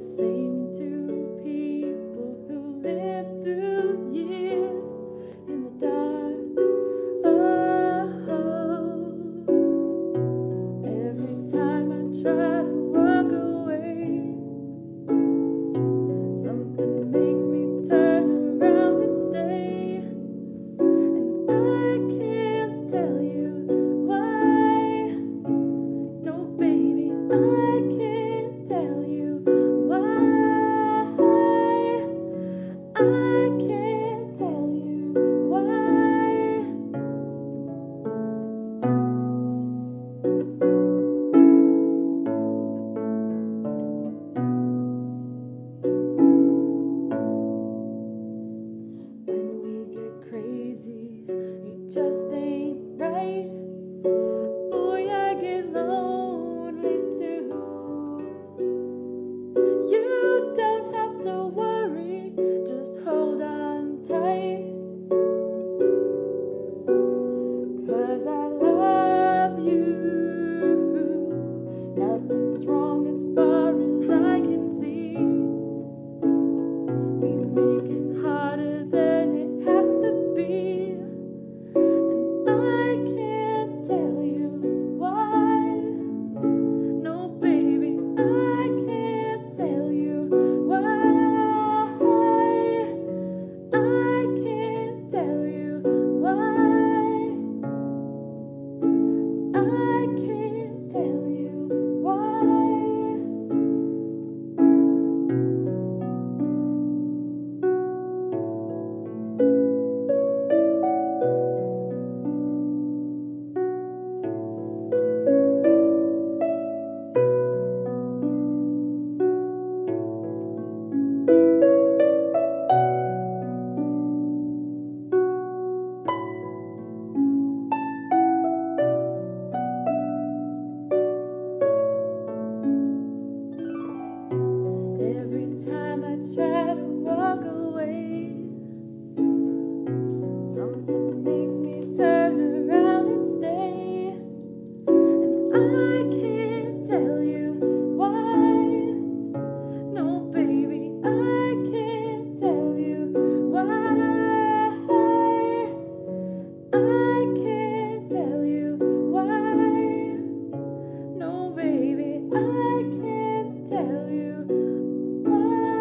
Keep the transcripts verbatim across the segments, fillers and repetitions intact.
Same two people who lived through years in the dark. Oh, every time I try to walk away, something makes me turn around and stay. And I can't tell you why. No, baby, I can't tell you why. I can't tell you why. When we get crazy, it just ain't right. Boy, I get lonely too. You don't have to worry, just hold on tight. 'Cause I love you. Nothing's wrong as far as I can see. We make it harder than it has to be. And I can't tell you why. No, baby, I can't tell you why. I can't tell you why. I can't tell you why. Every time I try to walk away, something makes me turn around and stay. And I can't tell you why. No, baby, I can't tell you why. I can't tell you why. No, baby, I can't tell you why.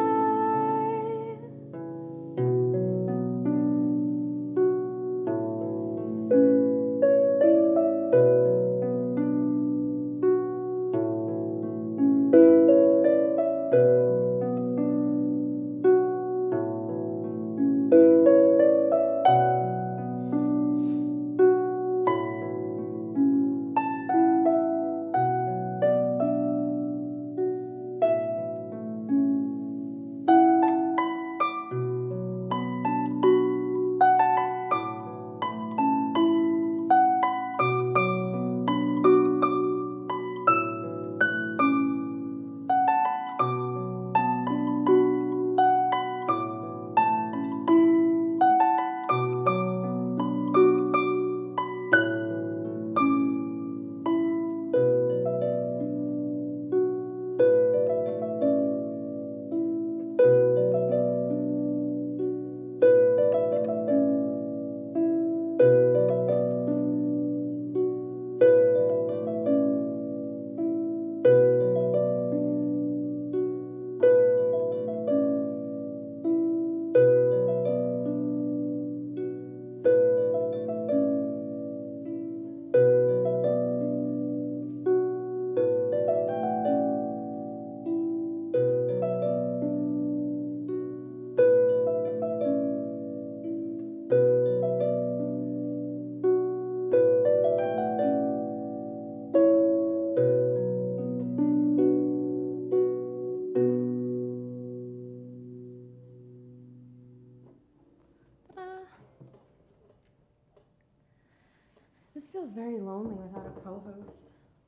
This feels very lonely without a co-host.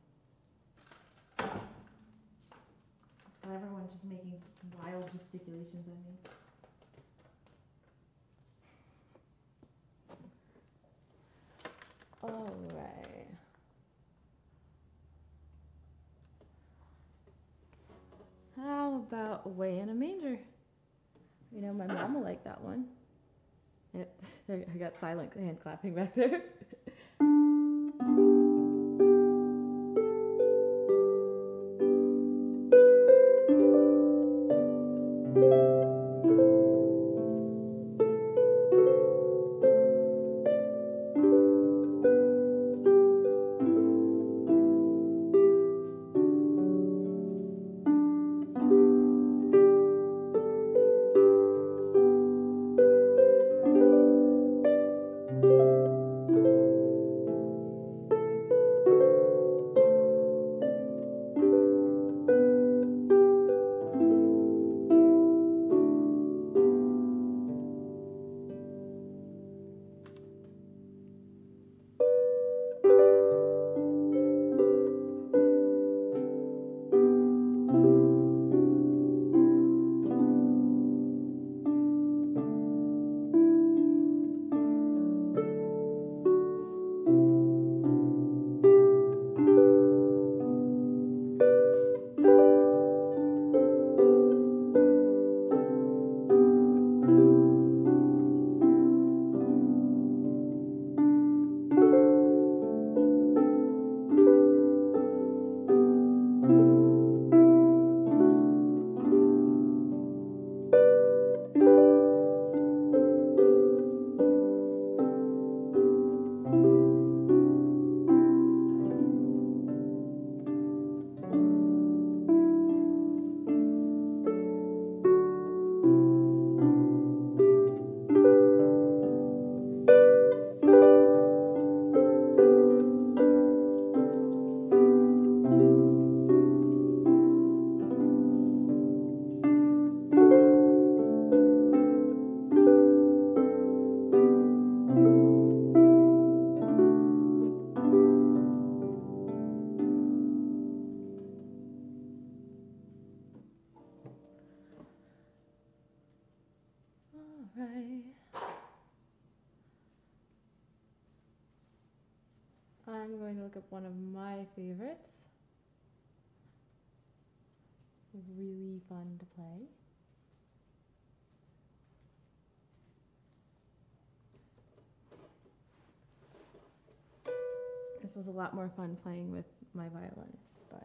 And everyone just making wild gesticulations at me. All right. How about Away in a Manger? You know, my mom will like that one. Yep, I got silent hand clapping back there. Right. I'm going to look up one of my favorites. It's really fun to play. This was a lot more fun playing with my violinist, but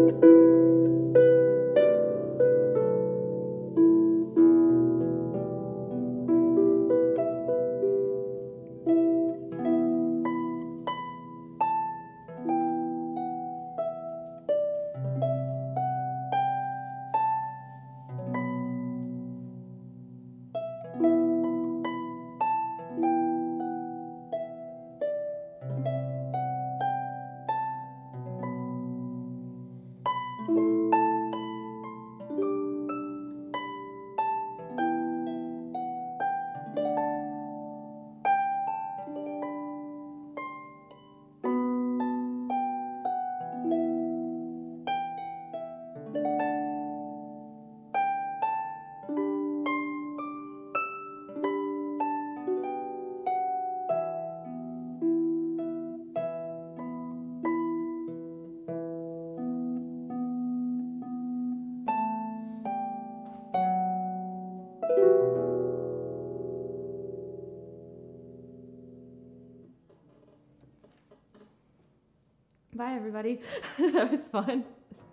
Bye, everybody. That was fun.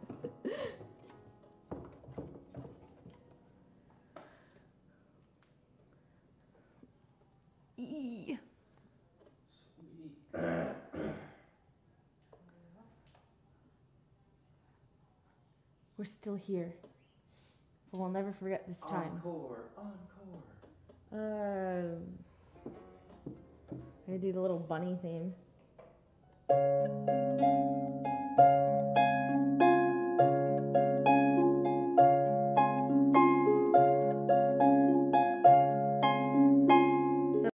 Eee. We're still here. But we'll never forget this time. Encore, encore. Uh, I'm gonna do the little bunny theme.